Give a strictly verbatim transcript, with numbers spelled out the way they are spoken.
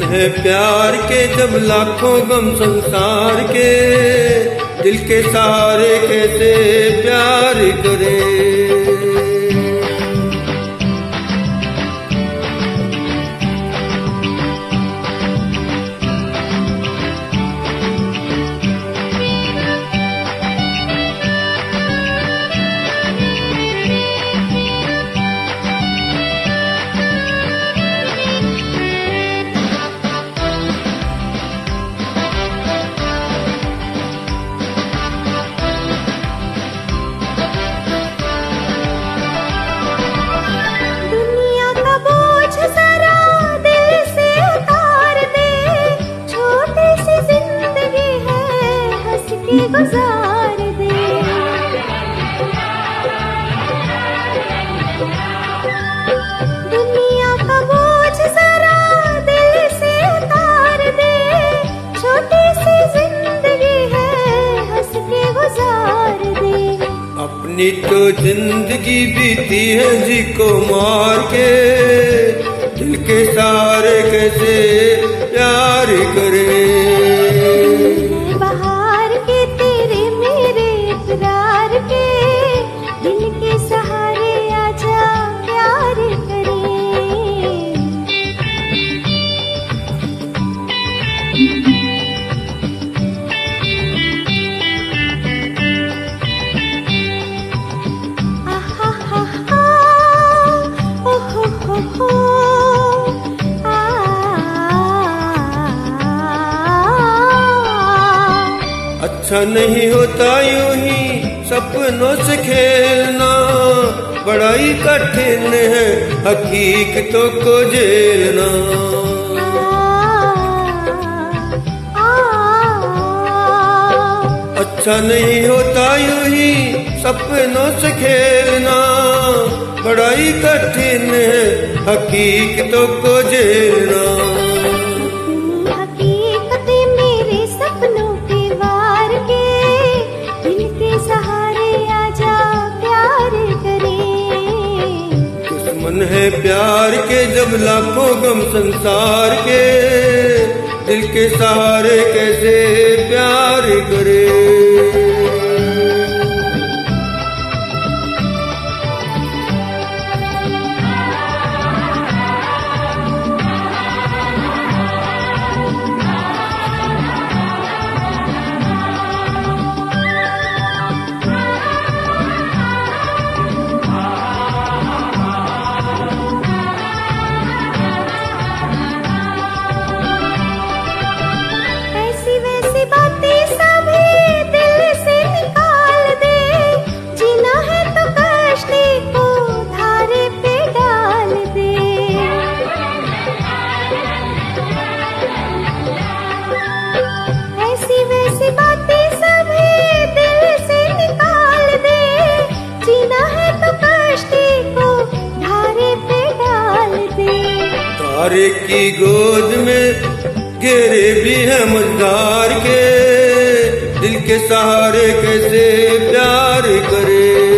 है प्यार के जब लाखों गम संसार के, दिल के सहारे कैसे प्यार करे। गुजार दे दुनिया का बोझ जरा दिल से उतार दे, छोटी सी जिंदगी है हंस के गुजार दे। अपनी तो जिंदगी बीती है जी को मार के, दिल के सहारे कैसे प्यार करे। अच्छा नहीं होता यूं ही सपनों से खेलना, बड़ा ही कठिन है हकीकतों को झेलना। अच्छा नहीं होता यूं ही सपनों से खेलना, बड़ा ही कठिन है हकीकतों को झेलना। है प्यार के जब लाखों गम संसार के, दिल के सहारे कैसे प्यार करे। तारे की गोद में घेरे भी है मझधार के, दिल के सहारे कैसे प्यार करे।